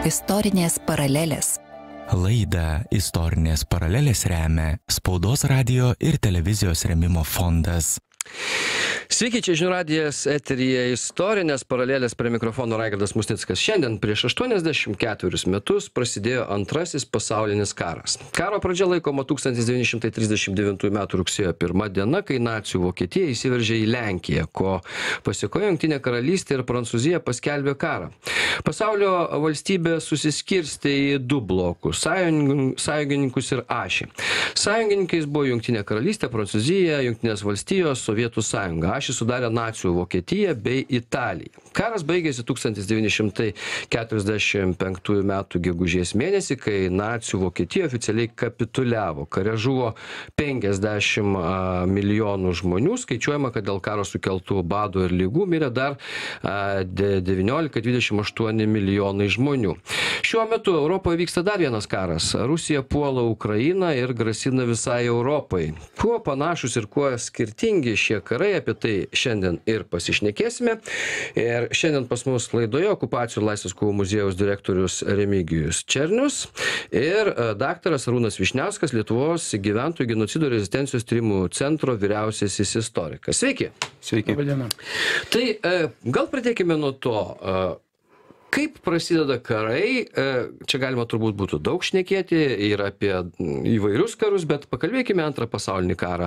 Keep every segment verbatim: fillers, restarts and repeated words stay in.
Istorinės paralelės. Laidą Istorinės paralelės remia Spaudos radijo ir televizijos rėmimo fondas. Sveiki, čia Žinių radijas, eteryje Istorinės paralelės, prie mikrofono Raigardas Musnickas. Šiandien prieš aštuoniasdešimt ketverius metus prasidėjo Antrasis pasaulinis karas. Karo pradžia laikoma tūkstantis devyni šimtai trisdešimt devintųjų metų rugsėjo pirma diena, kai nacių Vokietija įsiveržė į Lenkiją, ko pasiekojo Jungtinė karalystė ir Prancūzija paskelbė karą. Pasaulio valstybė susiskirstė į du blokus - sąjungininkus ir ašį. Sąjungininkais buvo Jungtinė karalystė, Prancūzija, Jungtinės valstijos, Sovietų sąjunga. Ašį sudarė nacių Vokietija bei Italija. Karas baigėsi tūkstantis devyni šimtai keturiasdešimt penktųjų metų gegužės mėnesį, kai nacių Vokietija oficialiai kapituliavo. Kare žuvo penkiasdešimt milijonų žmonių, skaičiuojama, kad dėl karo sukeltų badų ir lygų mirė dar devyniolika dvidešimt aštuoni milijonai žmonių. Šiuo metu Europoje vyksta dar vienas karas. Rusija puola Ukrainą ir grasina visai Europai. Kuo panašus ir kuo skirtingi šie karai, apie tai šiandien ir pasišnekėsime. Ir šiandien pas mus laidoje Okupacijų ir laisvės kovų muziejaus direktorius Remigijus Černius ir daktaras Arūnas Vyšniauskas, Lietuvos gyventojų genocido ir rezistencijos tyrimų centro vyriausiasis istorikas. Sveiki. Sveiki. Tai gal pradėkime nuo to, kaip prasideda karai. Čia galima turbūt būtų daug šnekėti ir apie įvairius karus, bet pakalbėkime antrą pasaulinį karą.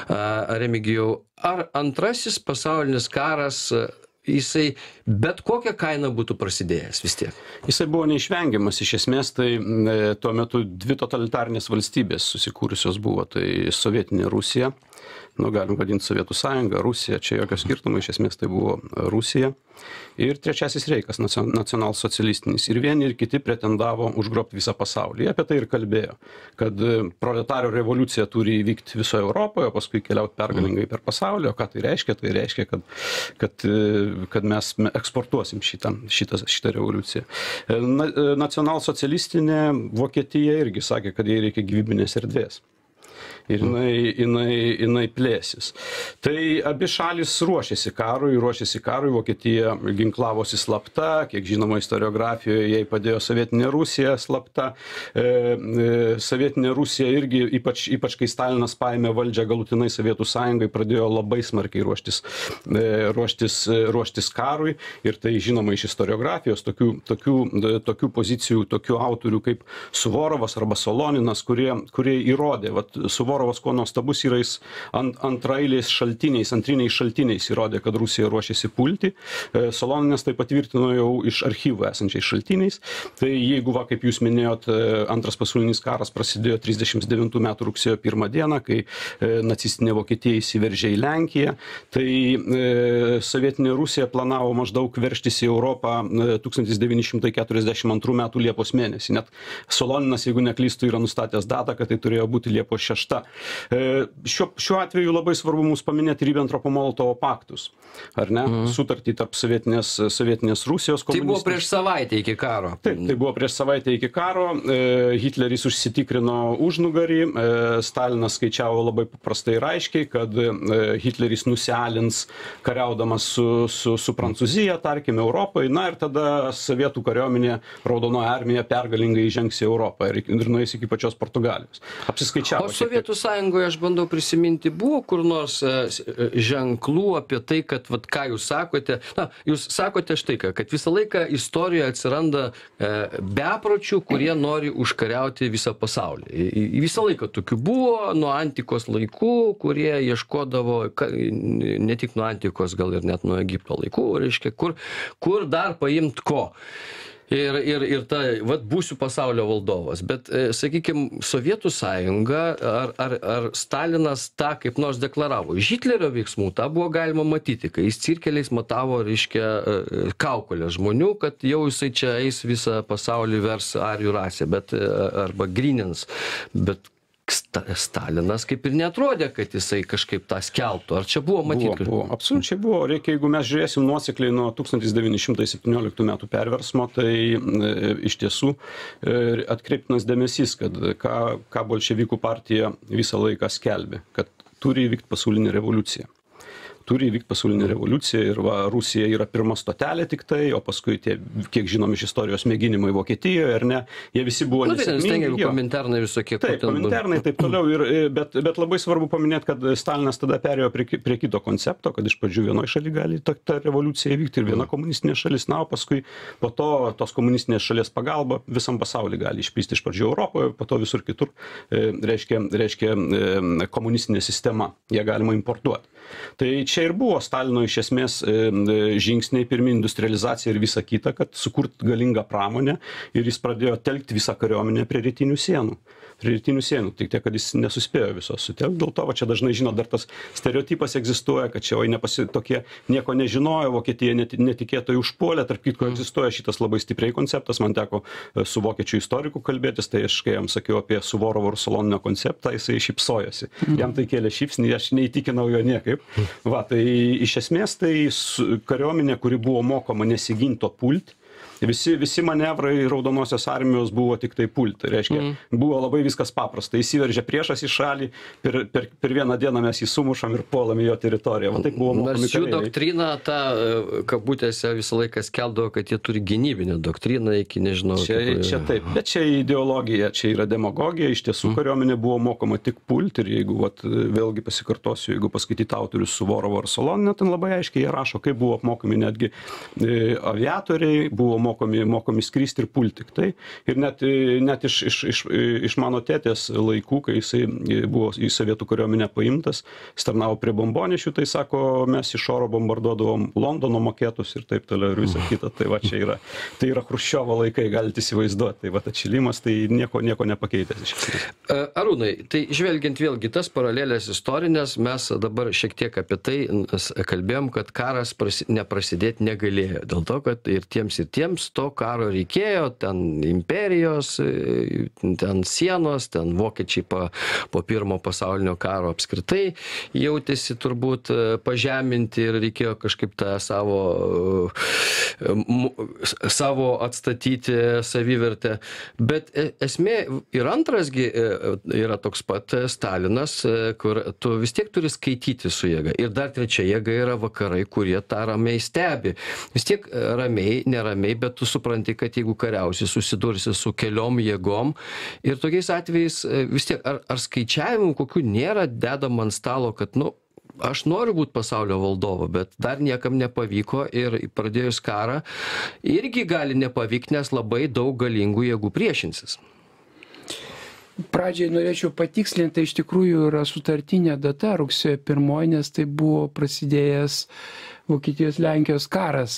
Remigijau, ar antrasis pasaulinis karas, jisai bet kokią kainą būtų prasidėjęs vis tiek? Jisai buvo neišvengiamas. Iš esmės, tai e, tuo metu dvi totalitarnės valstybės susikūrusios buvo. Tai sovietinė Rusija, nu, galim vadinti Sovietų sąjungą, Rusija, čia jokio skirtumo, iš esmės tai buvo Rusija. Ir trečiasis reikas, nacionalsocialistinis. Ir vieni ir kiti pretendavo užgrobti visą pasaulį. Jie apie tai ir kalbėjo, kad proletario revoliucija turi įvykti visoje Europoje, o paskui keliauti pergalingai per pasaulį. O ką tai reiškia? Tai reiškia, kad, kad, kad mes eksportuosim šitą, šitą, šitą revoliuciją. Na, nacionalsocialistinė Vokietija irgi sakė, kad jai reikia gyvybinės erdvės. Ir jinai, jinai, jinai plėsis. Tai abi šalis ruošėsi karui, ruošėsi karui, Vokietija ginklavosi slapta, kiek žinoma istoriografijoje jai padėjo sovietinė Rusija slapta. E, e, sovietinė Rusija irgi, ypač, ypač kai Stalinas paėmė valdžią galutinai Sovietų sąjungai, pradėjo labai smarkiai ruoštis, e, ruoštis, ruoštis karui. Ir tai žinoma iš istoriografijos, tokių, tokių, tokių pozicijų, tokių autorių kaip Suvorovas arba Soloninas, kurie, kurie įrodė, vat, Suvorovas, kuo nuostabus yra, jis ant, antrailiais šaltiniais, antriniais šaltiniais įrodė, kad Rusija ruošiasi pulti. Soloninas tai patvirtino jau iš archyvų esančiais šaltiniais. Tai jeigu, va, kaip jūs minėjot, antras pasaulinis karas prasidėjo trisdešimt devintų metų rugsėjo pirmą dieną, kai nacistinė Vokietija įsiveržė į Lenkiją, tai e, sovietinė Rusija planavo maždaug veržtis į Europą tūkstantis devyni šimtai keturiasdešimt antrų metų Liepos mėnesį. Net Soloninas, jeigu neklystų, yra nustatęs datą, kad tai turėjo būti Liepos šešta. Šiuo, šiuo atveju labai svarbu mums paminėti Ribentropo-Molotovo paktus, ar ne? Mhm. Sutartį tarp sovietinės, sovietinės Rusijos komunistų. Tai buvo prieš savaitę iki karo. Taip, tai buvo prieš savaitę iki karo. Hitleris užsitikrino užnugarį. Stalinas skaičiavo labai paprastai ir aiškiai, kad Hitleris nusialins kariaudamas su, su, su Prancūzija, tarkime, Europai. Na ir tada sovietų kariuomenė, Raudonoji armija pergalingai įžengs į Europą ir, ir nueis iki pačios Portugalijos. Apsiskaičiavo. O Sovietų sąjungoje, aš bandau prisiminti, buvo kur nors ženklų apie tai, kad, vat, ką jūs sakote, na, jūs sakote štai ką, kad visą laiką istorijoje atsiranda e, bepročių, kurie nori užkariauti visą pasaulį. Visą laiką tokių buvo nuo antikos laikų, kurie ieškodavo, ne tik nuo antikos, gal ir net nuo Egipto laikų, reiškia, kur, kur dar paimt ko. Ir, ir, ir ta, vat, būsiu pasaulio valdovas. Bet, e, sakykime, Sovietų sąjunga ar, ar, ar Stalinas tą kaip nors deklaravo. Iš Hitlerio veiksmų tą buvo galima matyti, kai jis cirkeliais matavo, reiškia, e, kaukolę žmonių, kad jau jisai čia eis visą pasaulį vers arijų rasę, bet, e, arba grynins. Bet Stalinas kaip ir neatrodė, kad jisai kažkaip tą skelbtų. Ar čia buvo matyti? Buvo, buvo. Absoliučiai buvo. Reikia, jeigu mes žiūrėsim nuosekliai nuo tūkstantis devyni šimtai septynioliktų metų perversmo, tai e, iš tiesų e, atkreiptinas dėmesys, kad ką, ką bolševikų partija visą laiką skelbė, kad turi įvykti pasaulinė revoliucija. turi įvykti pasaulinė revoliucija ir va, Rusija yra pirma stotelė tik tai, o paskui tie, kiek žinom iš istorijos, mėginimai Vokietijoje, ar ne, jie visi buvo nu, tai nesėkmingi. Kominternai visokie. Taip, kominternai, taip toliau, ir, bet, bet labai svarbu paminėti, kad Stalinas tada perėjo prie, prie kito koncepto, kad iš pradžių vienoje šalyje gali ta, ta revoliucija įvykti ir viena komunistinė šalis, na, o paskui po to tos komunistinės šalies pagalba visam pasauliu gali išplisti iš pradžių Europoje, po to visur kitur, reiškia, reiškia komunistinė sistema, ją galima importuoti. Tai čia ir buvo Stalino iš esmės žingsniai, pirmi industrializacija ir visa kita, kad sukurt galingą pramonę ir jis pradėjo telkti visą kariuomenę prie rytinių sienų. Prie rytinių sienų, tik tiek, kad jis nesuspėjo visos sutelkti. Dėl to, va, čia dažnai žino, dar tas stereotipas egzistuoja, kad čia oi nepasi, tokie nieko nežinojo, Vokietija net, netikėtai užpuolė, tarp kitko egzistuoja šitas labai stipriai konceptas, man teko su vokiečių istoriku kalbėtis, tai aš kai jam sakiau apie Suvorovo ir Soloninio konceptą, jisai šypsojosi. Jam tai kėlė šypsnį, aš neįtikinau jo niekaip. Va, tai iš esmės tai kariuomenė, kuri buvo mokoma nesiginto pulti, Visi, visi manevrai Raudonosios armijos buvo tik tai pulti. Reiškia, mm. buvo labai viskas paprasta. Įsiveržė priešas į šalį, per, per, per vieną dieną mes jį sumušam ir puolam į jo teritoriją. Va, taip buvo mokomi kariai. Nors jų doktrina, ta kabutėse visą laiką skelbdavo, kad jie turi gynybinę doktriną iki, nežinau. Čia, kaip... čia taip, bet čia ideologija, čia yra demagogija. Iš tiesų, mm. kariuomenė buvo mokoma tik pulti ir jeigu, vat, vėlgi pasikartosiu, jeigu paskaityti autorius Suvorovo ar Soloninio, ten labai aiškiai jie rašo, kaip buvo apmokomi netgi e, aviatoriai, buvo mokomi, mokomi skristi ir pulti. Tai. Ir net, net iš, iš, iš, iš mano tėtės laikų, kai jisai buvo į sovietų kariuomenę paimtas, jis tarnavo prie bombonešių, tai sako, mes iš oro bombarduodavom Londono maketus ir taip toliau ir visą kitą. Tai va čia yra, tai yra Chruščiovo laikai, galite įsivaizduoti. Tai va atšilimas, tai nieko, nieko nepakeitęs iš esmės. Arūnai, tai žvelgiant vėlgi tas paralelės istorinės, mes dabar šiek tiek apie tai kalbėjom, kad karas prasi, neprasidėti negalėjo. Dėl to, kad ir tiems, ir tiems to karo reikėjo, ten imperijos, ten sienos, ten vokiečiai po, po pirmo pasaulinio karo apskritai jautėsi turbūt pažeminti ir reikėjo kažkaip tą savo, savo atstatyti savivertę. Bet esmė ir antrasgi yra toks pat Stalinas, kur tu vis tiek turi skaityti su jėga. Ir dar trečia jėga yra vakarai, kurie tą ramiai stebi. Vis tiek ramiai, neramiai, bet tu supranti, kad jeigu kariausi, susidursi su keliom jėgom ir tokiais atvejais vis tiek, ar, ar skaičiavimų kokių nėra dedama ant stalo, kad, nu, aš noriu būti pasaulio valdovu, bet dar niekam nepavyko ir pradėjus karą irgi gali nepavykti, nes labai daug galingų jėgų priešinsis. Pradžiai norėčiau patikslinti, tai iš tikrųjų yra sutartinė data, rugsėjo pirmoji, nes tai buvo prasidėjęs Vokietijos Lenkijos karas.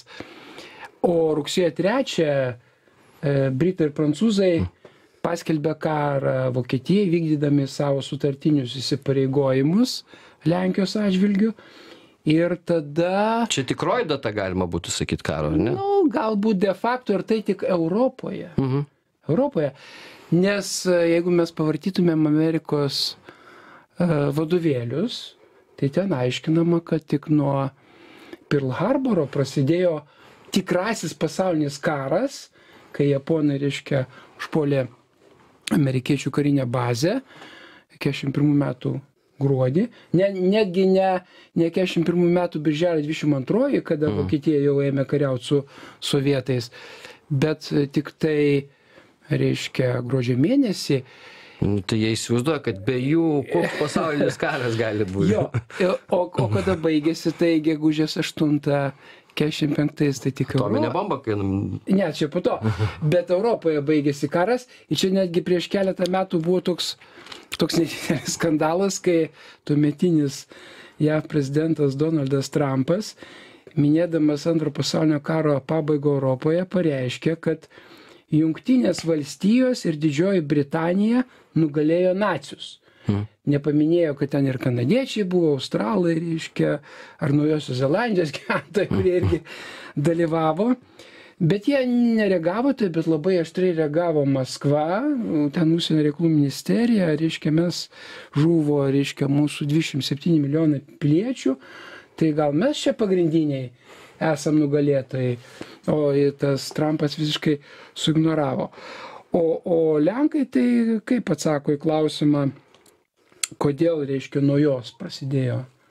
O rugsėjo trečią e, Britai ir Prancūzai paskelbė karą Vokietijai, vykdydami savo sutartinius įsipareigojimus Lenkijos atžvilgių. Ir tada... Čia tikroji data galima būtų sakyti karo, ar ne? Nu, galbūt de facto ir tai tik Europoje. Mhm. Europoje. Nes jeigu mes pavartytumėm Amerikos e, vadovėlius, tai ten aiškinama, kad tik nuo Pearl Harboro prasidėjo tikrasis pasaulinis karas, kai japonai, reiškia, užpuolė amerikiečių karinę bazę keturiasdešimt pirmų metų gruodį, ne, netgi ne, ne keturiasdešimt pirmų metų birželio dvidešimt antroji, kada mm. Vokietija jau ėmė kariauti su sovietais, bet tik tai, reiškia, gruodžio mėnesį. Nu, tai jie įsivaizduoja, kad be jų koks pasaulinis karas gali būti. Jo, o, o kada baigėsi, tai gegužės aštuntą keturiasdešimt penktais, tai tik Europoje. Atominė bomba, kai... Ne, čia po to. Bet Europoje baigėsi karas ir čia netgi prieš keletą metų buvo toks, toks nedidelis skandalas, kai tuometinis J A V prezidentas Donaldas Trumpas, minėdamas antro pasaulinio karo pabaigą Europoje, pareiškė, kad Jungtinės valstijos ir Didžioji Britanija nugalėjo nacius. Hmm. Nepaminėjo, kad ten ir kanadiečiai buvo, australai, reiškia, ar Naujosios Zelandijos gyventojai, kurie irgi dalyvavo. Bet jie nereagavo, tai bet labai aštriai reagavo Maskva, ten užsienio reikalų ministerija, reiškia, mes žuvo, reiškia, mūsų dvidešimt septyni milijonai piliečių, tai gal mes čia pagrindiniai esam nugalėtojai, o tas Trumpas visiškai suignoravo. O, o Lenkai tai kaip atsako į klausimą, kodėl, reiškia, nuo jos prasidėjo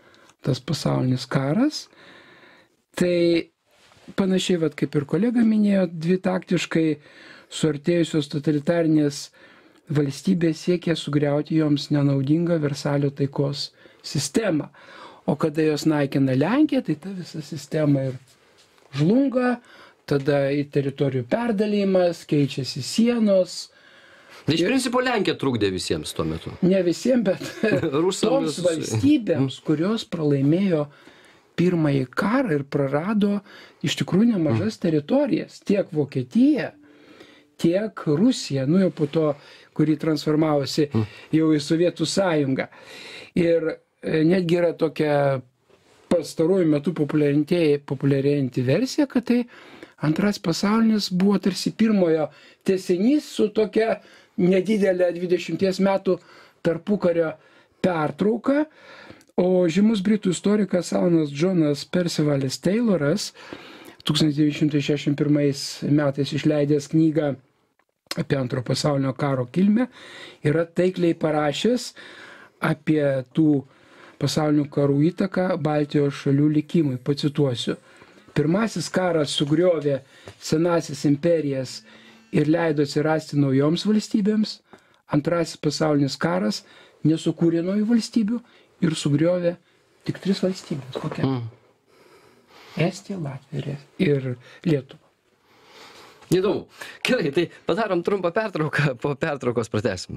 tas pasaulinis karas. Tai panašiai, vat, kaip ir kolega minėjo, dvi taktiškai suartėjusios totalitarinės valstybės siekia sugriauti joms nenaudingą Versalio taikos sistemą. O kada jos naikina Lenkiją, tai ta visa sistema ir žlunga, tada į teritorijų perdalymas, keičiasi sienos. Iš principo Lenkija trukdė visiems tuo metu. Ne visiems, bet toms valstybėms, kurios pralaimėjo pirmąjį karą ir prarado iš tikrųjų nemažas teritorijas, tiek Vokietija, tiek Rusija, nu jau po to, kuri transformavosi jau į Sovietų sąjungą. Ir netgi yra tokia pastaruoju metu populiarėjanti versija, kad tai antras pasaulinis buvo tarsi pirmojo tęsinys su tokia nedidelė dvidešimties metų tarpukario pertrauka. O žymus britų istorikas Alanas Džonas Percivalis Tayloras tūkstantis devyni šimtai šešiasdešimt pirmais metais išleidęs knygą apie antro pasaulinio karo kilmę yra taikliai parašęs apie tų pasaulinių karų įtaką Baltijos šalių likimui. Pacituosiu. Pirmasis karas sugriovė senasis imperijas ir leido atsirasti naujoms valstybėms. Antrasis pasaulinis karas nesukūrė naujų valstybių ir sugriovė tik tris valstybės. Kokia? Mm. Estija, Latvija ir Lietuva. Įdomu. Gerai, tai padarom trumpą pertrauką, po pertraukos pratęsim.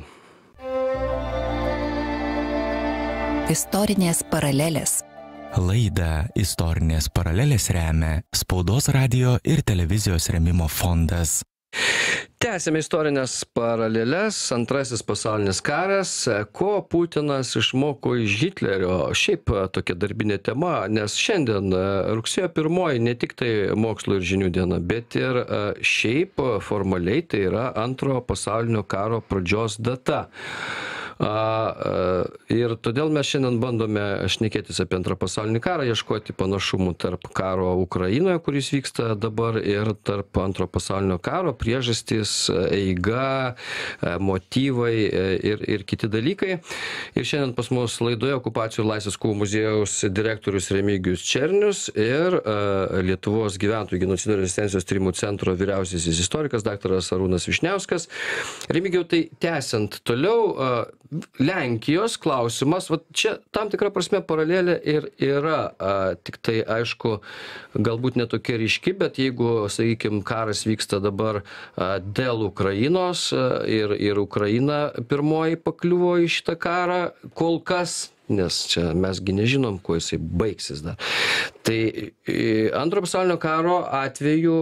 Istorinės paralelės. Laidą Istorinės paralelės remia Spaudos radijo ir televizijos rėmimo fondas. Tęsėme istorinės paraleles, antrasis pasaulinis karas, ko Putinas išmoko iš Hitlerio. Šiaip tokia darbinė tema, nes šiandien rugsėjo pirmoji ne tik tai mokslo ir žinių diena, bet ir šiaip formaliai tai yra antrojo pasaulinio karo pradžios data. A, a, ir todėl mes šiandien bandome šnekėtis apie antrą pasaulinį karą, ieškoti panašumų tarp karo Ukrainoje, kuris vyksta dabar, ir tarp antro pasaulinio karo, priežastys, eiga, motyvai ir, ir kiti dalykai. Ir šiandien pas mus laidoje Okupacijų ir laisvės kovų muziejaus direktorius Remigijus Černius ir a, Lietuvos gyventojų genocido ir rezistencijos tyrimų centro vyriausiasis istorikas daktaras Arūnas Vyšniauskas. Remigijau, tai tęsiant toliau, a, Lenkijos klausimas, va čia tam tikra prasme paralelė ir yra, a, tik tai aišku, galbūt netokia ryški, bet jeigu, sakykime, karas vyksta dabar a, dėl Ukrainos a, ir, ir Ukraina pirmoji pakliuvo į šitą karą, kol kas, nes čia mesgi nežinom, kuo jisai baigsis dar. Tai antro pasaulinio karo atveju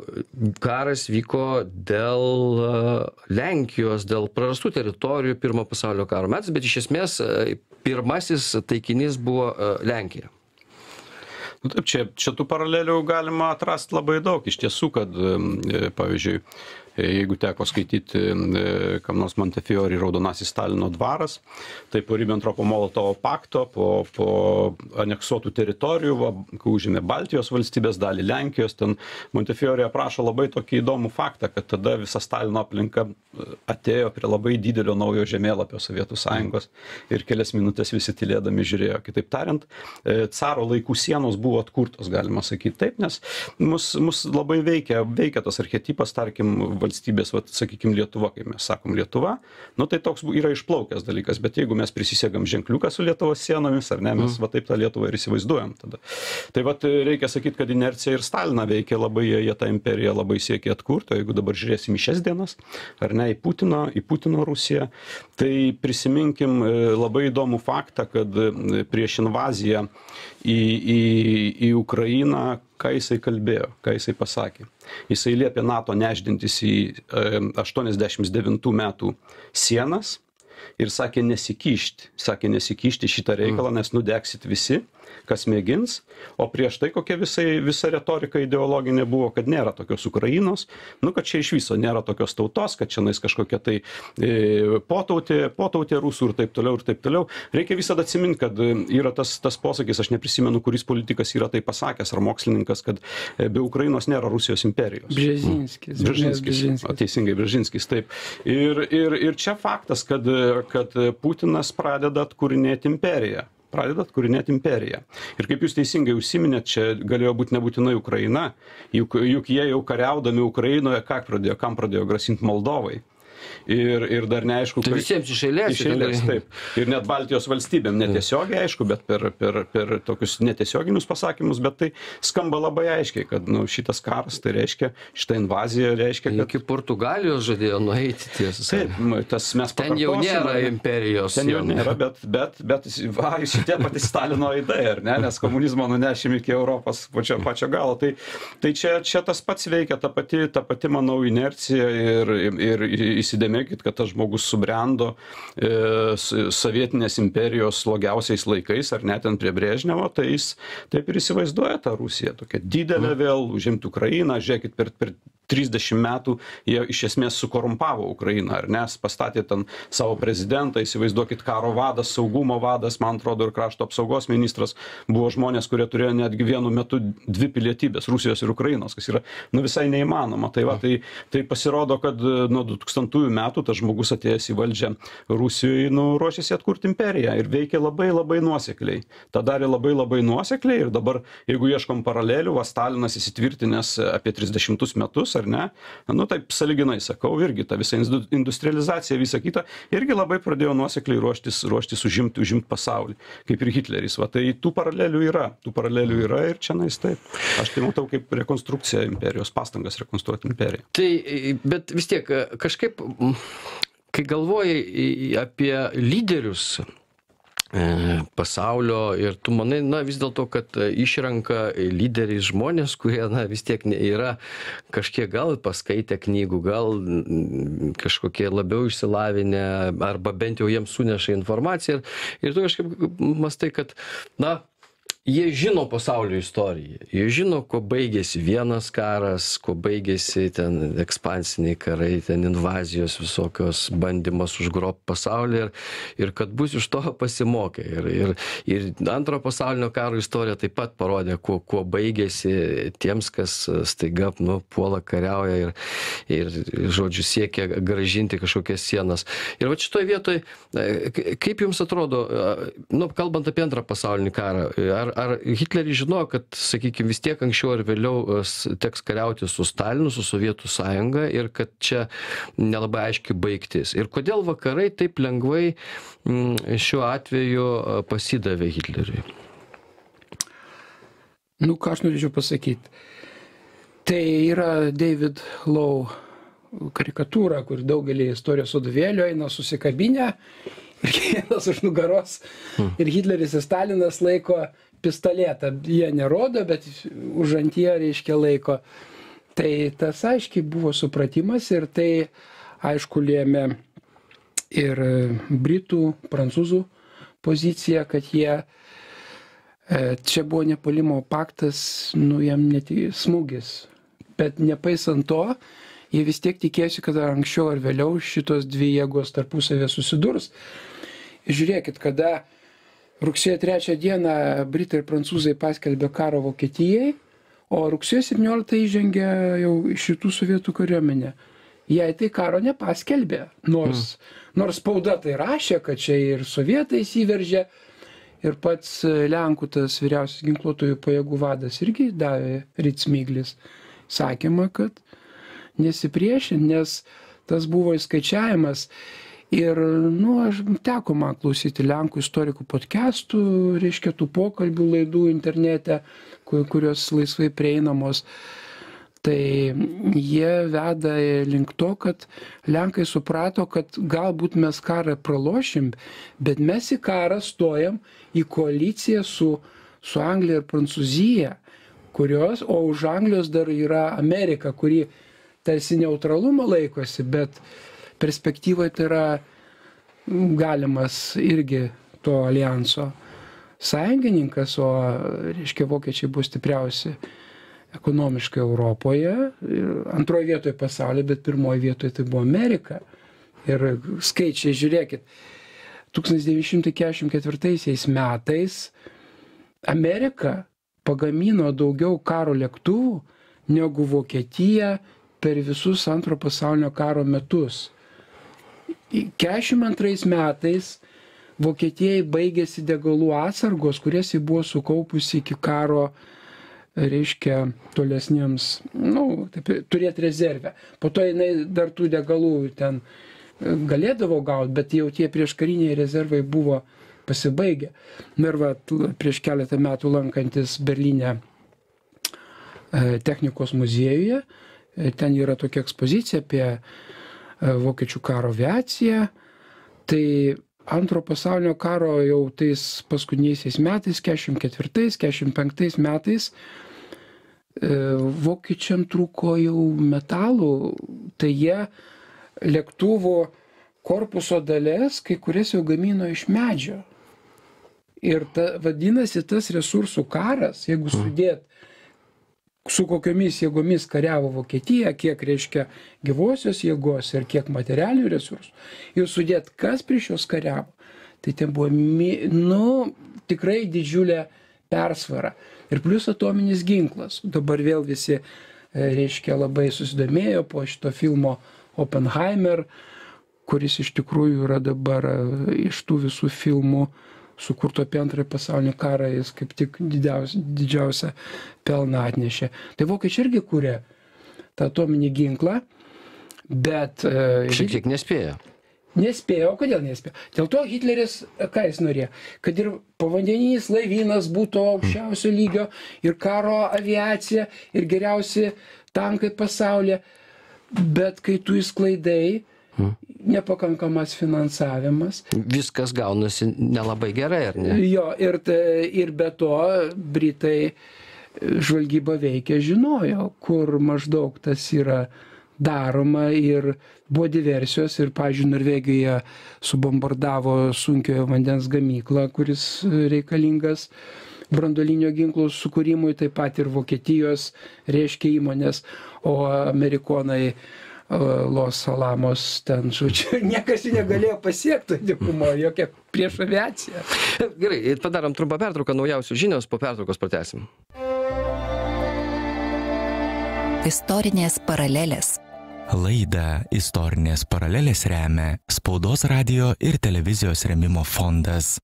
karas vyko dėl Lenkijos, dėl prarastų teritorijų pirmo pasaulinio karo metais, bet iš esmės pirmasis taikinys buvo Lenkija. Nu, taip, čia, čia tų paralelių galima atrasti labai daug. Iš tiesų, kad, pavyzdžiui, jeigu teko skaityti kam nors Montefiori Raudonasis Stalino dvaras, tai po Ribbentropo-Molotovo pakto, po, po aneksuotų teritorijų, va, kai užėmė Baltijos valstybės dalį Lenkijos, ten Montefiori aprašo labai tokį įdomų faktą, kad tada visa Stalino aplinka atėjo prie labai didelio naujo žemėlapio Sovietų Sąjungos ir kelias minutės visi tylėdami žiūrėjo. Kitaip tariant, caro laikų sienos buvo atkurtos, galima sakyti taip, nes mus, mus labai veikia, veikia tas archetipas, tarkim, valstybės, va, sakykime, Lietuva, kaip mes sakom Lietuva, nu tai toks yra išplaukęs dalykas, bet jeigu mes prisisegam ženkliuką su Lietuvos sienomis, ar ne, mes mm. va taip tą Lietuvą ir įsivaizduojam tada. Tai va, reikia sakyti, kad inercija ir Staliną veikia labai, jie tą imperiją labai siekia atkurti, o jeigu dabar žiūrėsim į šias dienas, ar ne, į Putino, į Putino Rusiją, tai prisiminkim labai įdomų faktą, kad prieš invaziją į, į, į Ukrainą, ką jisai kalbėjo, ką jisai pasakė. Jisai liepė NATO nešdintis į aštuoniasdešimt devintų metų sienas ir sakė nesikišti, sakė nesikišti šitą reikalą, nes nudegsit visi, kas mėgins, o prieš tai kokia visai, visa retorika ideologinė buvo, kad nėra tokios Ukrainos, nu, kad čia iš viso nėra tokios tautos, kad čia nais kažkokia tai e, potautė, potautė rusų ir taip toliau ir taip toliau. Reikia visada atsiminti, kad yra tas, tas posakis, aš neprisimenu, kuris politikas yra tai pasakęs, ar mokslininkas, kad be Ukrainos nėra Rusijos imperijos. Bžezinskis. Bžezinskis, o, teisingai, Bžezinskis, taip. Ir, ir, ir čia faktas, kad, kad Putinas pradeda atkūrinėti imperiją. pradeda atkūrinėti imperiją. Ir kaip jūs teisingai užsiminėt, čia galėjo būti nebūtinai Ukraina, juk, juk jie jau kariaudami Ukrainoje, ką pradėjo, kam pradėjo grasinti Moldovai. Ir, ir dar neaišku, tai visiems iš eilės. Iš eilės, taip. Ir net Baltijos valstybėm, netiesiogiai aišku, bet per, per, per tokius netiesioginius pasakymus, bet tai skamba labai aiškiai, kad nu, šitas karas, tai reiškia, šitą invaziją reiškia, kad... Iki Portugalijos žadėjo nueiti tiesą. Taip, tas mes ten jau nėra imperijos. Ten jau nėra, bet, bet, bet va, šitie pati Stalino aidai, ar ne, nes komunizmo nunešim iki Europos pačio, pačio galo. Tai, tai čia, čia tas pats veikia, ta pati, ta pati manau, inercija ir, ir, ir įsidėmėkit, kad tas žmogus subrendo e, sovietinės imperijos slogiausiais laikais, ar net ten prie Brežnevo, tai jis taip ir įsivaizduoja tą Rusiją. Tokia didelė vėl, užimti Ukrainą, žiūrėkit, per, per trisdešimt metų jie iš esmės sukorumpavo Ukrainą, ar ne, pastatė ten savo prezidentą, įsivaizduokit, karo vadas, saugumo vadas, man atrodo, ir krašto apsaugos ministras buvo žmonės, kurie turėjo netgi vienu metu dvi pilietybės, Rusijos ir Ukrainos, kas yra nu, visai neįmanoma. Tai, va, tai, tai pasirodo, kad nuo du tūkstantųjų metų tas žmogus atėjęs į valdžią Rusijoje nu, ruošiasi atkurti imperiją ir veikia labai labai nuosekliai. Ta darė labai labai nuosekliai ir dabar, jeigu ieškom paralelių, va, Stalinas įsitvirtinęs apie trisdešimtus metus, ar ne, nu taip sąlyginai sakau, irgi ta visa industrializacija, visa kita, irgi labai pradėjo nuosekliai ruoštis, ruoštis užimti, užimti pasaulį, kaip ir Hitleris. Va, tai tų paralelių yra, tų paralelių yra ir čia nais taip. Aš tai matau kaip rekonstrukcija imperijos, pastangas rekonstruoti imperiją. Tai, bet vis tiek, kažkaip, kai galvojai apie lyderius pasaulio ir tu manai, na vis dėlto, kad išrenka lyderiais žmonės, kurie, na vis tiek yra kažkiek gal paskaitę knygų, gal kažkokie labiau išsilavinę, arba bent jau jiems suneša informaciją ir, ir tu kažkaip mastai, kad, na, jie žino pasaulio istoriją, jie žino, kuo baigėsi vienas karas, kuo baigėsi ten ekspansiniai karai, ten invazijos visokios, bandymas užgrobti pasaulį ir, ir kad bus iš to pasimokę. Ir, ir, ir antro pasaulinio karo istorija taip pat parodė, kuo, kuo baigėsi tiems, kas staiga nu, puola kariauja ir, ir, žodžiu, siekia gražinti kažkokias sienas. Ir va šitoj vietoj, kaip jums atrodo, nu, kalbant apie antrą pasaulinį karą, ar Ar Hitleris žinojo, kad, sakykime, vis tiek anksčiau ar vėliau teks kariauti su Stalinu, su Sovietų sąjunga ir kad čia nelabai aiškiai baigtis? Ir kodėl vakarai taip lengvai šiuo atveju pasidavė Hitleriui? Nu, ką aš norėčiau pasakyti. Tai yra David Low karikatūra, kur daugelį istorijos vadovėlių eina susikabinę ir vienas už nugaros ir Hitleris ir Stalinas laiko pistoletą. Jie nerodo, bet už antie, reiškia, laiko. Tai tas aiškiai buvo supratimas ir tai aišku lėmė ir britų, prancūzų poziciją, kad jie, čia buvo nepuolimo paktas, nu jam net smūgis. Bet nepaisant to, jie vis tiek tikėjosi, kad anksčiau ar vėliau šitos dvi jėgos tarpusavė susidurs. Žiūrėkit, kada rugsėjo trečią dieną britai ir prancūzai paskelbė karą Vokietijai, o rugsėjo septynioliktą įžengė jau iš šitų sovietų kariuomenė. Jei tai karo nepaskelbė, nors, mm. nors spauda tai rašė, kad čia ir sovietai įsiveržė, ir pats Lenkų tas vyriausias ginkluotojų pajėgų vadas irgi davė Ritsmiglis sakymą, kad nesipriešint, nes tas buvo įskaičiavimas. Ir, nu, aš teko man klausyti Lenkų istorikų podcastų, reiškia, tų pokalbių laidų internete, kurios laisvai prieinamos. Tai jie veda link to, kad Lenkai suprato, kad galbūt mes karą pralošim, bet mes į karą stojam į koaliciją su, su Anglija ir Prancūzija, kurios, o už Anglijos dar yra Amerika, kuri tarsi neutralumo laikosi, bet perspektyvoje tai yra galimas irgi to alijanso sąjungininkas, o, reiškia, vokiečiai bus stipriausi ekonomiškai Europoje, antroje vietoje pasaulyje, bet pirmoje vietoje tai buvo Amerika. Ir skaičiai, žiūrėkit, tūkstantis devyni šimtai keturiasdešimt ketvirtaisiais metais Amerika pagamino daugiau karo lėktuvų negu Vokietija per visus antro pasaulinio karo metus. keturiasdešimt antrais metais Vokietijai baigėsi degalų atsargos, kurias jį buvo sukaupusi iki karo, reiškia, tolesniems, nu, taip, turėti rezervę. Po to jinai dar tų degalų ten galėdavo gauti, bet jau tie prieškariniai rezervai buvo pasibaigę. Na ir va, prieš keletą metų lankantis Berlyne technikos muziejuje, ten yra tokia ekspozicija apie vokiečių karo aviaciją. Tai antro pasaulinio karo jau tais paskutiniaisiais metais, keturiasdešimt ketvirtais, keturiasdešimt penktais metais, vokiečiam trūko jau metalų, tai jie lėktuvų korpuso dalies, kai kurias jau gamino iš medžio. Ir ta, vadinasi, tas resursų karas, jeigu sudėt, su kokiomis jėgomis kariavo Vokietija, kiek reiškia gyvosios jėgos ir kiek materialinių resursų, ir sudėt, kas prieš jos kariavo, tai ten buvo, nu, tikrai didžiulė persvara. Ir plius atominis ginklas. Dabar vėl visi, reiškia, labai susidomėjo po šito filmo Oppenheimer, kuris iš tikrųjų yra dabar iš tų visų filmų sukurto apie antrąjį pasaulinį karą, jis kaip tik didžiausią, didžiausią pelną atnešė. Tai vokiečiai irgi kūrė tą atominį ginklą, bet... Šiek tiek nespėjo. Nespėjo, kodėl nespėjo? Dėl to Hitleris, ką jis norėjo? Kad ir povandeninis laivynas būtų aukščiausio lygio, ir karo aviacija, ir geriausi tankai pasaulyje, bet kai tu įsklaidai, nepakankamas finansavimas. Viskas gaunasi nelabai gerai, ar ne? Jo, ir, ir be to Britai žvalgyba veikia, žinojo, kur maždaug tas yra daroma, ir buvo diversijos, ir, pavyzdžiui, Norvegijoje subombardavo sunkiojo vandens gamyklą, kuris reikalingas branduolinio ginklo sukūrimui, taip pat ir Vokietijos reiškia įmonės, o amerikonai Los Alamos ten, žodžiu, niekas jų negalėjo pasiekti dykumo, jokia prieš aviaciją. Gerai, padarom trumpą pertrauką, naujausios žinios, po pertraukos pratęsim. Istorinės paralelės. Laidą Istorinės paralelės remia Spaudos radijo ir televizijos rėmimo fondas.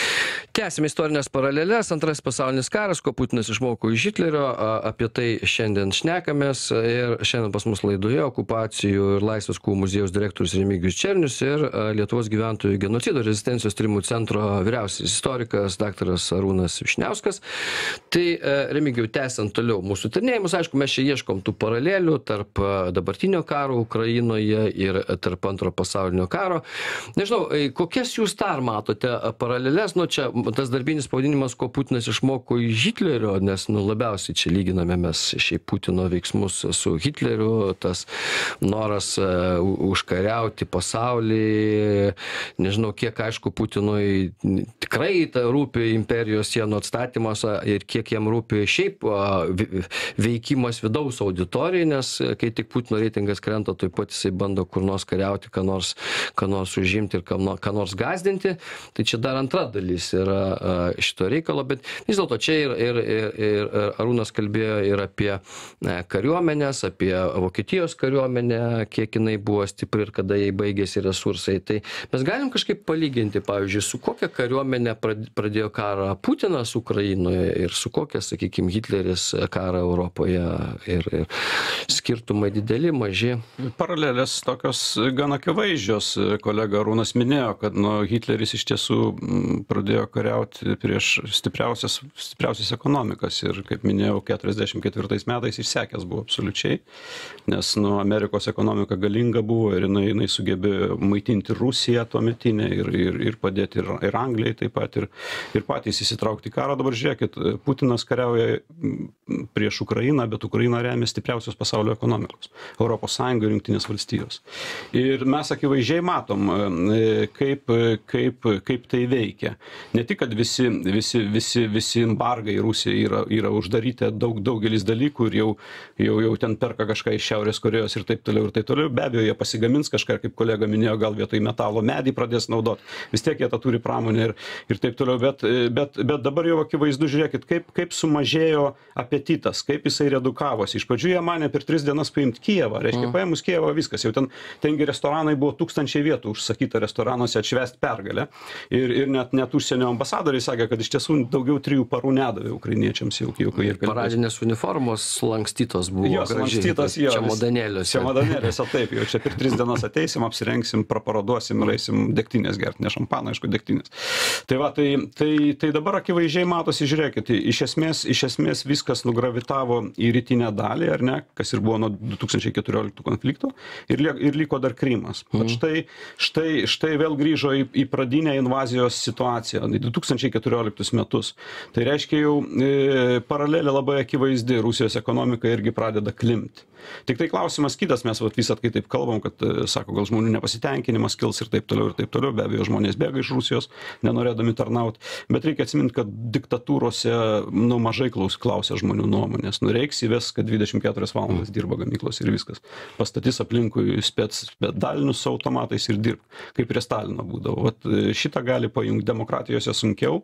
Tęsime istorinės paralelės. Antrasis pasaulinis karas, ko Putinas išmoko iš Hitlerio, apie tai šiandien šnekamės. Ir šiandien pas mus laidoje okupacijų ir laisvės kovų muziejaus direktorius Remigijus Černius ir Lietuvos gyventojų genocido rezistencijos tyrimų centro vyriausiasis istorikas daktaras Arūnas Vyšniauskas. Tai Remigijau, tęsiant toliau mūsų tyrinėjimus, aišku, mes čia ieškom tų paralelių tarp dabartinio karo Ukrainoje ir tarp antro pasaulinio karo. Nežinau, kokias jūs dar matote paralelės, nu čia tas darbinis pavadinimas, ko Putinas išmoko iš Hitlerio, nes nu, labiausiai čia lyginame mes šiaip Putino veiksmus su Hitleriu, tas noras uh, užkariauti pasaulį, nežinau, kiek aišku Putinui tikrai ta rūpi imperijos sienų atstatymas ir kiek jam rūpi šiaip uh, veikimas vidaus auditorijai, nes kai tik Putino reitingas krenta, taip pat jisai bando kur nors kariauti, ką nors, ką nors užimti ir ką nors gazdinti. Tai čia dar antra dalis yra šito reikalo, bet vis dėlto čia ir, ir, ir, ir Arūnas kalbėjo ir apie kariuomenės, apie Vokietijos kariuomenę, kiek jinai buvo stipri ir kada jai baigėsi resursai. Tai mes galim kažkaip palyginti, pavyzdžiui, su kokia kariuomenė pradėjo karą Putinas Ukrainoje ir su kokia, sakykime, Hitleris karą Europoje, ir, ir skirtumai dideli, maži. Paralelės tokios gan akivaizdžios. Kolega Arūnas minėjo, kad nu, Hitleris iš tiesų pradėjo kariauti prieš stipriausias, stipriausias ekonomikas ir, kaip minėjau, keturiasdešimt ketvirtais metais išsekęs buvo absoliučiai, nes nu, Amerikos ekonomika galinga buvo ir jinai, jinai sugebėjo maitinti Rusiją tuometinę ir, ir, ir padėti ir, ir Anglijai taip pat ir, ir patys įsitraukti į karą. Dabar žiūrėkit, Putinas kariauja prieš Ukrainą, bet Ukraina remia stipriausios pasaulio ekonomikos - Europos Sąjunga ir Jungtinės valstijos. Ir mes akivaizdžiai matom, kaip, kaip, kaip tai veikia. Ne tik, kad visi, visi, visi, visi embargai Rusijai yra, yra uždaryti daug, daugelis dalykų ir jau, jau, jau ten perka kažką iš Šiaurės Korejos ir taip toliau ir taip toliau. Be abejo, jie pasigamins kažką, kaip kolega minėjo, gal vietoj metalo medį pradės naudoti. Vis tiek jie tą turi pramonę ir, ir taip toliau. Bet, bet, bet dabar jau akivaizdu, žiūrėkit, kaip, kaip sumažėjo apetitas, kaip jisai redukavosi. Iš pradžių jie manė per tris dienas paimti Kijevą. Reiškia, paėmus Kijevą viskas. Jau ten, tengi restoranai buvo tūkstančiai vietų užsakyta restoranuose atšvęsti pergalę. Ir, ir net, net užsienio ambasadoriai sakė, kad iš tiesų daugiau trijų parų nedavė ukrainiečiams jau. jau Paradinės uniformos lankstytos buvo. Jos lankstytos, jo. Čemodanėliuose. Čemodanėliuose, taip. Jau čia per tris dienas ateisim, apsirengsim, praparoduosim ir eisim degtinės gerti. Ne šampaną, aišku, degtinės. Tai va, tai, tai, tai dabar akivaizdžiai matosi, žiūrėkit, iš esmės, iš esmės viskas nugravitavo į rytinę dalį, ar ne, kas ir buvo nuo du tūkstančiai keturioliktų konflikto, ir, ir liko dar Krymas. Mm. Bet štai, štai, štai vėl grįžo į, į pradinę invazijos situaciją, į du tūkstančiai keturioliktus metus. Tai reiškia jau e, paralelė labai akivaizdi, Rusijos ekonomika irgi pradeda klimti. Tik tai klausimas kitas, mes vat, visat kai taip kalbam, kad, sako, gal žmonių nepasitenkinimas kils ir taip toliau ir taip toliau, be abejo, žmonės bėga iš Rusijos, nenorėdami tarnauti, bet reikia atsiminti, kad diktatūrose, nu, mažai klaus, klausia žmonių nuomonės, nu, reiks įves, kad dvidešimt keturias valandas dirba gamyklos ir viskas, pastatys aplinkui spec dalinius su automatais ir dirb, kaip prie Stalino būdavo. Vat šitą gali pajungti demokratijose sunkiau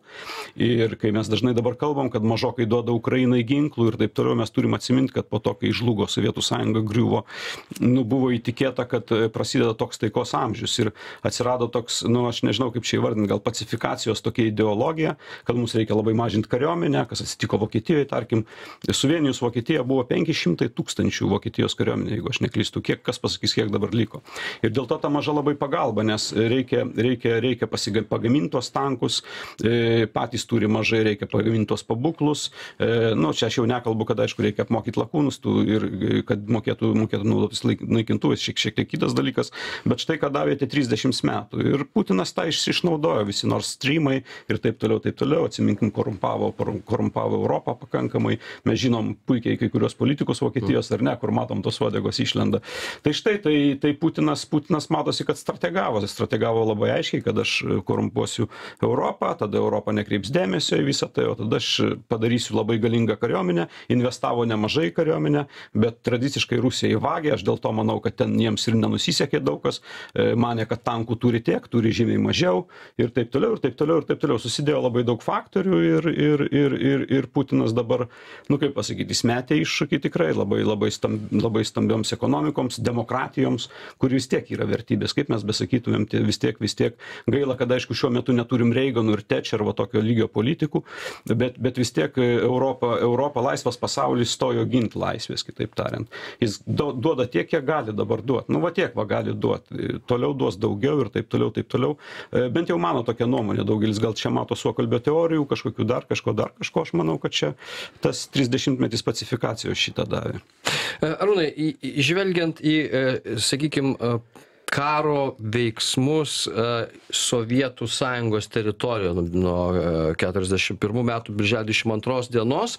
ir kai mes dažnai dabar kalbam, kad mažokai duoda Ukrainai ginklų ir taip toliau, mes turim atsiminti, kad po to, kai žlugo Sovietų sąjunga griuvo, nu, buvo įtikėta, kad prasideda toks taikos amžius ir atsirado toks, nu, aš nežinau kaip čia įvardinti, gal pacifikacijos tokia ideologija, kad mums reikia labai mažinti kariuomenę, kas atsitiko Vokietijoje, tarkim, suvienijus Vokietiją buvo penki šimtai tūkstančių Vokietijos kariuomenė, jeigu aš neklystu, kiek, kas pasakys, kiek dabar liko. Ir dėl to ta maža labai pagalba, nes reikia, reikia, reikia pagaminti tos tankus, e, patys turi mažai, reikia pagaminti tos pabūklus, e, nu, čia aš jau nekalbu, kad aišku reikia apmokyti lakūnus tų, ir kad mokėtų, mokėtų naudotis naikintuvais, šiek, šiek tiek kitas dalykas, bet štai ką davė tie trisdešimt metų. Ir Putinas tą išnaudojo, visi Nord Streamai ir taip toliau, taip toliau, atsiminkim, korumpavo, korumpavo Europą pakankamai, mes žinom puikiai kai kurios politikus Vokietijos ar ne, kur matom tos uodegos išlenda. Tai štai, tai, tai Putinas, Putinas matosi, kad strategavo, strategavo labai aiškiai, kad aš korumpuosiu Europą, tada Europa nekreips dėmesio į visą tai, o tada aš padarysiu labai galingą kariuomenę, investavo nemažai kariuomenę, bet tradiciškai Rusija įvagė, aš dėl to manau, kad ten jiems ir nenusisekė daug kas, manė, kad tankų turi tiek, turi žymiai mažiau ir taip toliau, ir taip toliau, ir taip toliau. Susidėjo labai daug faktorių ir, ir, ir, ir, ir Putinas dabar, nu kaip pasakyti, jis metė iššūkį tikrai labai, labai, stamb, labai stambioms ekonomikoms, demokratijoms, kur vis tiek yra vertybės, kaip mes besakytumėm, vis tiek, vis tiek gaila, kad aišku šiuo metu neturim Reiganų ir Thatcher va tokio lygio politikų, bet, bet vis tiek Europa, Europa, laisvas pasaulis stojo ginti laisvės, kitaip tariant. Jis duoda tiek, kiek gali dabar duoti. Nu, va tiek va gali duoti. Toliau duos daugiau ir taip toliau, taip toliau. Bent jau mano tokia nuomonė. Daugelis gal čia mato suokalbio teorijų, kažkokių dar kažko, dar kažko. Aš manau, kad čia tas trisdešimtmetis pacifikacijos šitą davė. Arūnai, žvelgiant į, sakykime, karo veiksmus Sovietų sąjungos teritorijoje nuo keturiasdešimt pirmų metų birželio dvidešimt antros dienos,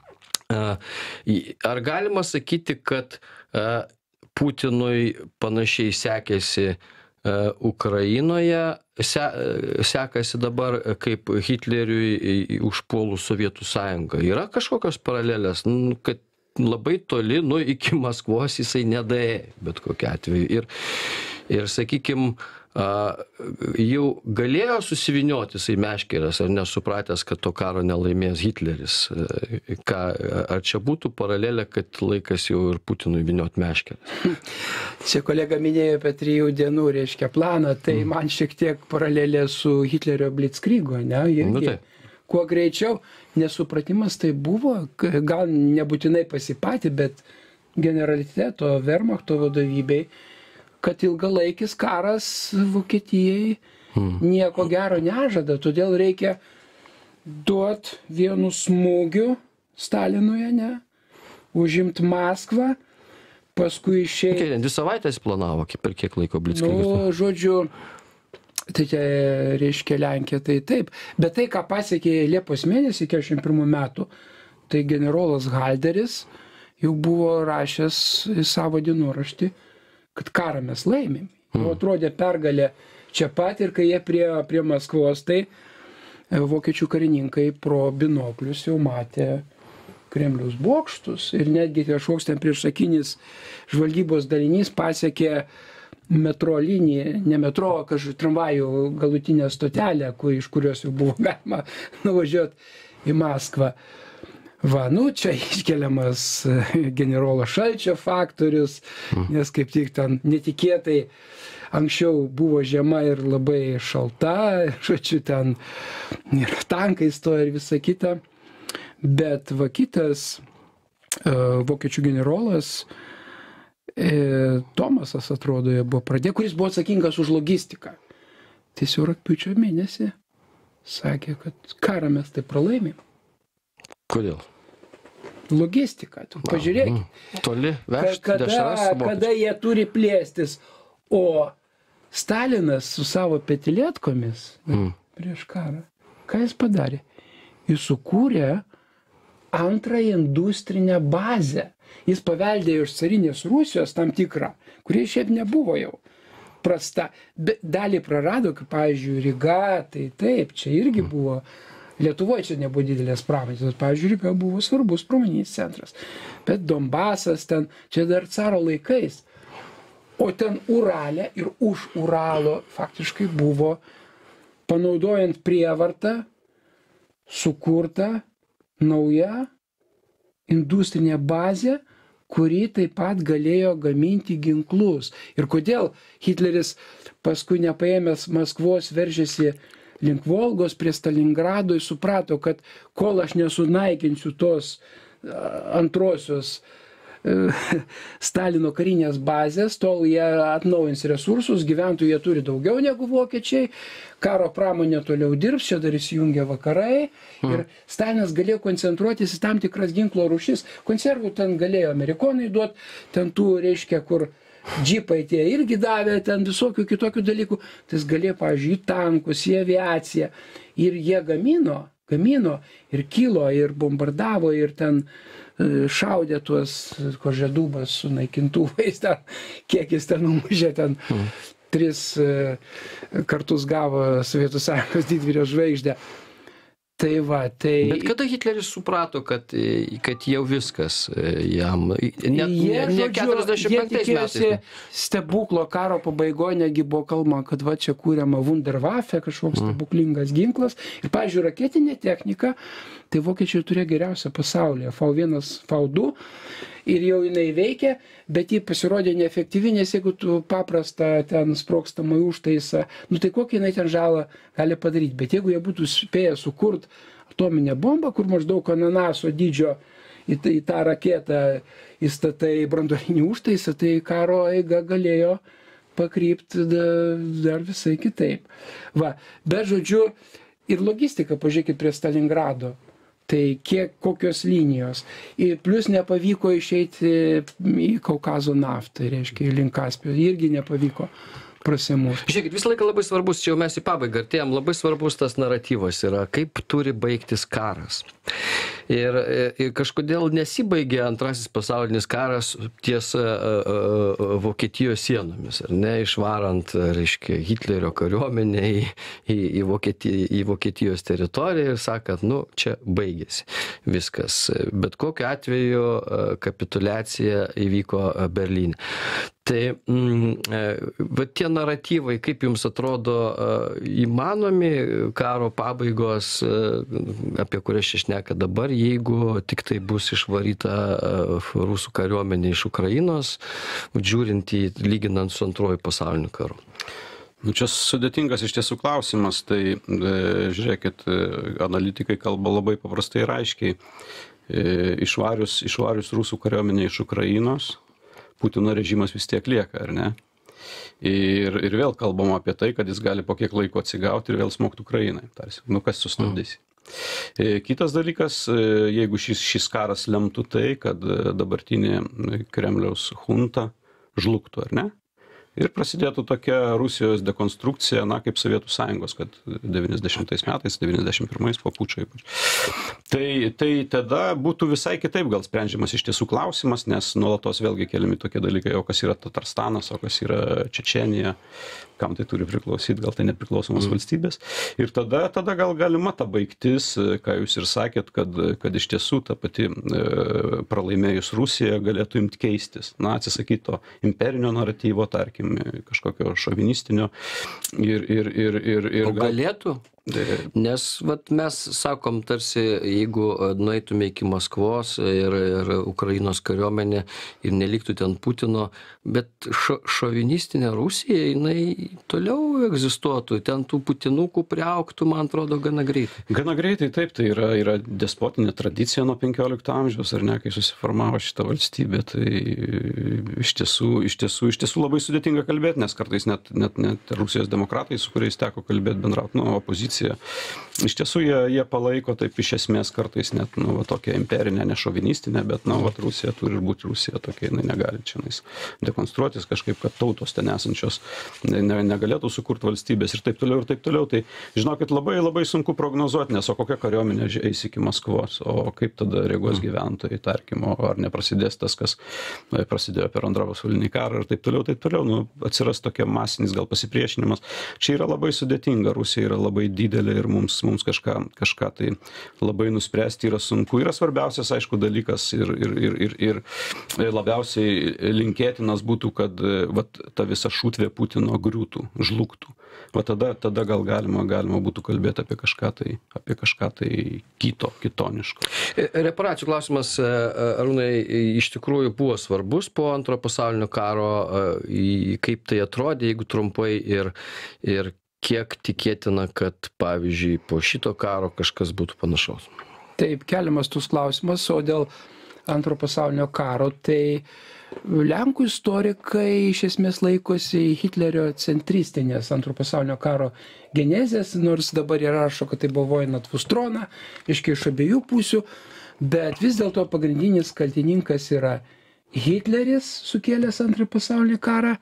ar galima sakyti, kad Putinui panašiai sekėsi Ukrainoje, se, sekasi dabar kaip Hitleriui užpuolus Sovietų sąjungą? Yra kažkokios paralelės, kad labai toli, nu, iki Maskvos jisai nedaėjo, bet kokiu atveju. Ir, ir sakykime, jau galėjo susivinioti jisai meškeres, ar nesupratęs, kad to karo nelaimės Hitleris. Ką, ar čia būtų paralelė, kad laikas jau ir Putinui viniot meškeres? Čia kolega minėjo apie trijų dienų, reiškia, planą, tai mm. man šiek tiek paralelė su Hitlerio Blitzkriego, ne? Irgi, nu, tai. Kuo greičiau, nesupratimas tai buvo, gal nebūtinai pasipatį, bet generaliteto, Wehrmachto vadovybei, kad ilgalaikis karas Vokietijai hmm. nieko gero nežada, todėl reikia duot vienu smūgiu Stalinui, ne, užimti Maskvą, paskui išėjti. Okay, dvi savaitės planavo, per kiek laiko Blitzkrigas? Nu, žodžiu, tai čia reiškia Lenkija, tai taip. Bet tai, ką pasiekė Liepos mėnesį keturiasdešimt pirmų metų, tai generolas Halderis jau buvo rašęs į savo dienoraštį, kad karą mes laimim. Jau atrodė pergalė čia pat ir kai jie prie, prie Maskvos, tai vokiečių karininkai pro binoklius jau matė Kremliaus bokštus ir netgi kažkoks ten priešakinis žvalgybos dalinys pasiekė metro liniją, ne metro, kažkaip tramvajų galutinę stotelę, kur, iš kurios jau buvo galima nuvažiuoti į Maskvą. Va, nu, čia iškeliamas generolo Šalčio faktorius, nes kaip tik ten netikėtai anksčiau buvo žiema ir labai šalta, žodžiu, ten ir tankai stoja ir visa kita. Bet va kitas uh, vokiečių generolas e, Tomasas, atrodo, buvo pradėjo, kuris buvo atsakingas už logistiką. Tiesiog rugpjūčio mėnesį sakė, kad karą mes tai pralaimim. Kodėl? Logistika, tu pažiūrėk. Toli vežti kada, dešras. kada jie turi plėstis, o Stalinas su savo petilietkomis mm. prieš karą, ką jis padarė? Jis sukūrė antrąją industrinę bazę. Jis paveldėjo iš carinės Rusijos tam tikrą, kurie šiaip nebuvo jau prasta. Bet dalį prarado, kaip, pavyzdžiui, Ryga, tai taip, čia irgi buvo, Lietuvoje čia nebuvo didelės pramonės, bet, pavyzdžiui, Ryga buvo svarbus pramoninis centras. Bet Donbasas ten, čia dar caro laikais. O ten Urale ir už Uralo faktiškai buvo, panaudojant prievartą, sukurta nauja industrinė bazė, kuri taip pat galėjo gaminti ginklus. Ir kodėl Hitleris paskui nepaėmęs Maskvos veržėsi link Volgos prie Stalingrado, jis suprato, kad kol aš nesunaikinsiu tos antrosios Stalino karinės bazės, tol jie atnaujins resursus, gyventojų jie turi daugiau negu vokiečiai, karo pramonė toliau dirbs, čia dar įsijungia vakarai ir Stalinas galėjo koncentruotis į tam tikras ginklo rūšis. Konservų ten galėjo amerikonai duoti, ten tų, reiškia, kur džipai tie irgi davė, ten visokių kitokių dalykų, tai jis galėjo, pavyzdžiui, į tankus, į aviaciją ir jie gamino, gamino ir kilo, ir bombardavo, ir ten šaudė tuos kožedubas su naikintuvais, ten, kiek jis ten numužė, ten mm. tris kartus gavo Sovietų Sąjungos didvyrio žvaigždę. Tai va, tai... Bet kada Hitleris suprato, kad, kad jau viskas jam... Ne, jie, ne keturiasdešimt penktais metais. Jie tikėjosi stebuklo karo pabaigoje, negi buvo kalbama, kad va čia kūriama Wunderwaffe, kažkoks mm. stebuklingas ginklas. Ir, pavyzdžiui, raketinė technika, tai vokiečiai turėjo geriausią pasaulyje. V vienas, V du. Ir jau jinai veikia, bet ji pasirodė neefektyvi, nes jeigu tu paprastą ten sprogstamą užtaisą, nu tai kokią jinai ten žalą gali padaryti. Bet jeigu jie būtų spėję sukurti atominę bombą, kur maždaug ananaso dydžio į, į tą raketą įstatai branduolinį užtaisą, tai karo eiga galėjo pakrypti dar visai kitaip. Va, bet žodžiu, ir logistika, pažiūrėkit, prie Stalingrado. Tai kiek, kokios linijos. Ir plus nepavyko išeiti į Kaukazo naftą, reiškia, link Kaspijos. Irgi nepavyko prasimušti. Žiūrėkit, visą laiką labai svarbus, čia jau mes į pabaigą artėjom, labai svarbus tas naratyvas yra, kaip turi baigtis karas. Ir, ir kažkodėl nesibaigė antrasis pasaulinis karas ties uh, uh, Vokietijos sienomis, ar ne, išvarant, reiškia, Hitlerio kariuomenę į, į, į, Vokietiją, į Vokietijos teritoriją ir sakant, nu, čia baigėsi viskas. Bet kokiu atveju uh, kapituliacija įvyko Berlyne. Tai mm, va tie naratyvai, kaip jums atrodo įmanomi karo pabaigos, apie kurias čia šneka dabar, jeigu tik tai bus išvaryta rusų kariuomenė iš Ukrainos, žiūrint į, lyginant su antruoju pasauliniu karu? Nu, čia sudėtingas iš tiesų klausimas, tai e, žiūrėkit, analitikai kalba labai paprastai ir aiškiai. E, išvarius, išvarius rusų kariuomenė iš Ukrainos, Putino režimas vis tiek lieka, ar ne? Ir, ir vėl kalbama apie tai, kad jis gali po kiek laiko atsigauti ir vėl smogti Ukrainai. Tarsi, nu kas sustabdys. Mm. Kitas dalykas, jeigu šis, šis karas lemtų tai, kad dabartinė Kremliaus junta žlugtų, ar ne? Ir prasidėtų tokia Rusijos dekonstrukcija, na, kaip Sovietų sąjungos, kad devyniasdešimtais metais, devyniasdešimt pirmais po pučo ypač. Tai, tai tada būtų visai kitaip gal sprendžiamas iš tiesų klausimas, nes nuolatos vėlgi keliami tokie dalykai, o kas yra Tatarstanas, o kas yra Čečenija, kam tai turi priklausyti, gal tai nepriklausomos mm. valstybės. Ir tada, tada gal galima ta baigtis, ką jūs ir sakėt, kad, kad iš tiesų ta pati e, pralaimėjus Rusija galėtų imti keistis, na, atsisakyti to imperinio naratyvo, tarkim, kažkokio šovinistinio ir, ir, ir, ir, ir o galėtų? Nes vat, mes sakom, tarsi, jeigu nueitume iki Maskvos ir, ir Ukrainos kariuomenė ir neliktų ten Putino, bet šo, šovinistinė Rusija, jinai toliau egzistuotų, ten tų Putinukų priaugtų, man atrodo, gana greitai. Gana greitai, taip, tai yra, yra despotinė tradicija nuo penkiolikto amžiaus, ar ne, kai susiformavo šita valstybė, tai iš tiesų, iš tiesų, iš tiesų labai sudėtinga kalbėti, nes kartais net, net, net Rusijos demokratai, su kuriais teko kalbėti, bendrauti, nu, opozicija. Iš tiesų jie, jie palaiko taip iš esmės kartais net, nu, va, tokią imperinę, ne šovinistinę, bet, nu, va, Rusija turi būti Rusija tokia, jinai negali čia nais dekonstruotis kažkaip, kad tautos ten esančios ne, negalėtų sukurti valstybės ir taip toliau ir taip toliau. Tai, žinokit, labai labai sunku prognozuoti, nes o kokia kariuomenė eis iki Maskvos, o kaip tada reaguos gyventojai, tarkim, o ar neprasidės tas, kas prasidėjo per antrą pasaulinį karą ir taip toliau, taip toliau, nu, atsiras tokia masinis gal pasipriešinimas. Čia yra labai sudėtinga, Rusija yra labai didelė ir mums, mums kažką, kažką tai labai nuspręsti yra sunku. Yra svarbiausias, aišku, dalykas ir, ir, ir, ir, ir labiausiai linkėtinas būtų, kad vat, ta visa šūtvė Putino griūtų, žlugtų. Va tada, tada gal galima, galima būtų kalbėti apie kažką tai, apie kažką tai kito, kitoniško. Reparacijų klausimas, Arūnai, iš tikrųjų buvo svarbus po antro pasaulinio karo, kaip tai atrodė, jeigu trumpai ir, ir kiek tikėtina, kad, pavyzdžiui, po šito karo kažkas būtų panašaus? Taip, keliamas tus klausimas, o dėl antro pasaulinio karo, tai Lenkų istorikai iš esmės laikosi Hitlerio centristinės antro pasaulinio karo genezės, nors dabar jie rašo, kad tai buvo vojna atvustrona, iškai iš abiejų pusių, bet vis dėlto pagrindinis kaltininkas yra Hitleris, sukėlęs antrą pasaulinį karą.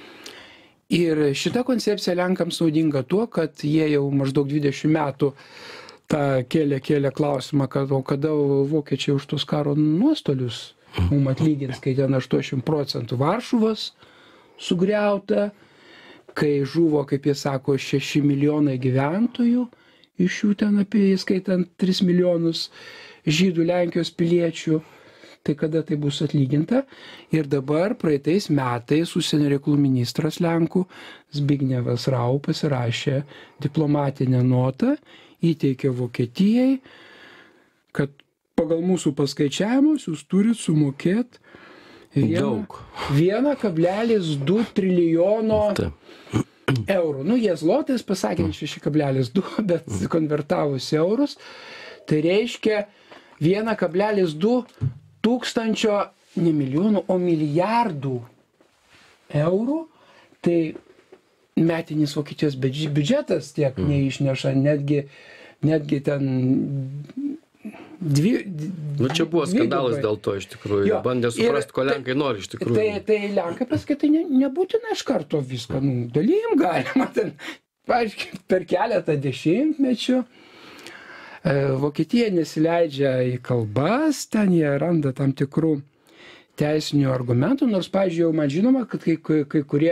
Ir šita koncepcija Lenkams naudinga tuo, kad jie jau maždaug dvidešimt metų tą kėlė, kėlė klausimą, kad o kada vokiečiai už tos karo nuostolius mums atlygins, kai ten aštuoniasdešimt procentų Varšuvos sugriauta, kai žuvo, kaip jie sako, šeši milijonai gyventojų, iš jų ten apie, skaitant tris milijonus žydų Lenkijos piliečių. Tai kada tai bus atlyginta. Ir dabar praeitais metais užsienio reikalų ministras Lenkų Zbignevas Rau pasirašė diplomatinę notą, įteikė Vokietijai, kad pagal mūsų paskaičiavimus jūs turit sumokėti vieną kablelis du trilijono eurų. Nu, jie zlotais pasakė šeši kablelis du, bet konvertavus eurus, tai reiškia vieną kablelis du tūkstančio, ne milijonų, o milijardų eurų, tai metinis Vokietijos biudžetas tiek neišneša, netgi, netgi ten dvi... Nu, čia buvo skandalas dėl to, iš tikrųjų, jo, bandė suprasti, ko Lenkai nori, iš tikrųjų. Tai, tai Lenkai pasakė, tai ne, nebūtina iš karto viską, nu, dalyjim galima, ten, paaiškiai, per keletą dešimtmečių. Vokietija nesileidžia į kalbas, ten jie randa tam tikrų teisinių argumentų, nors, pavyzdžiui, jau man žinoma, kad kai, kai, kai kurie,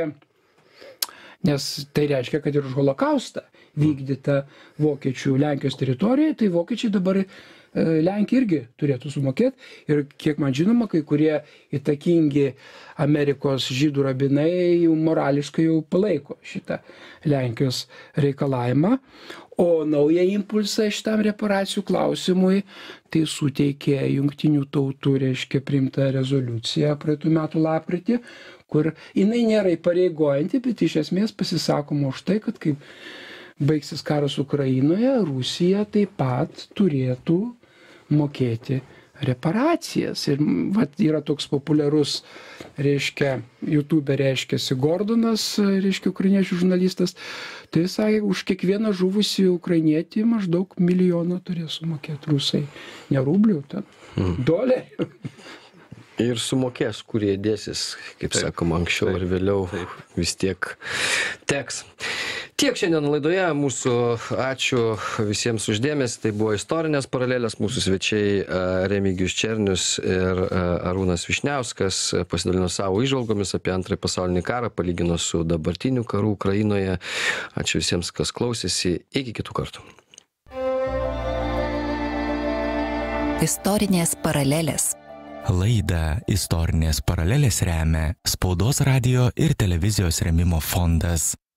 nes tai reiškia, kad ir už holokaustą vykdyta vokiečių Lenkijos teritorijoje, tai vokiečiai dabar Lenkija irgi turėtų sumokėti. Ir kiek man žinoma, kai kurie įtakingi Amerikos žydų rabinai jau morališkai jau palaiko šitą Lenkijos reikalavimą. O naują impulsą šitam reparacijų klausimui tai suteikė Jungtinių tautų, reiškia, priimta rezoliucija praeitų metų lapkritį, kur jinai nėra įpareigojanti, bet iš esmės pasisakoma už tai, kad kaip baigsis karas Ukrainoje, Rusija taip pat turėtų mokėti reparacijas. Ir vat, yra toks populiarus, reiškia, YouTube reiškiasi Gordonas, reiškia, ukrainiečių žurnalistas, tai jis sakė, už kiekvieną žuvusį ukrainietį maždaug milijoną turės sumokėti rusai. Ne rublių, ten, mm. dolerių. Ir sumokės, kurie dėsis, kaip taip, sakoma, anksčiau taip, ar vėliau taip. Vis tiek teks. Tiek šiandien laidoje mūsų, ačiū visiems uždėmesi, tai buvo istorinės paralelės, mūsų svečiai Remigijus Černius ir Arūnas Vyšniauskas pasidalino savo įžvalgomis apie antrąjį pasaulinį karą, palygino su dabartiniu karu Ukrainoje. Ačiū visiems, kas klausėsi, iki kitų kartų. Istorinės paralelės. Laidą Istorinės paralelės remia Spaudos radijo ir televizijos rėmimo fondas.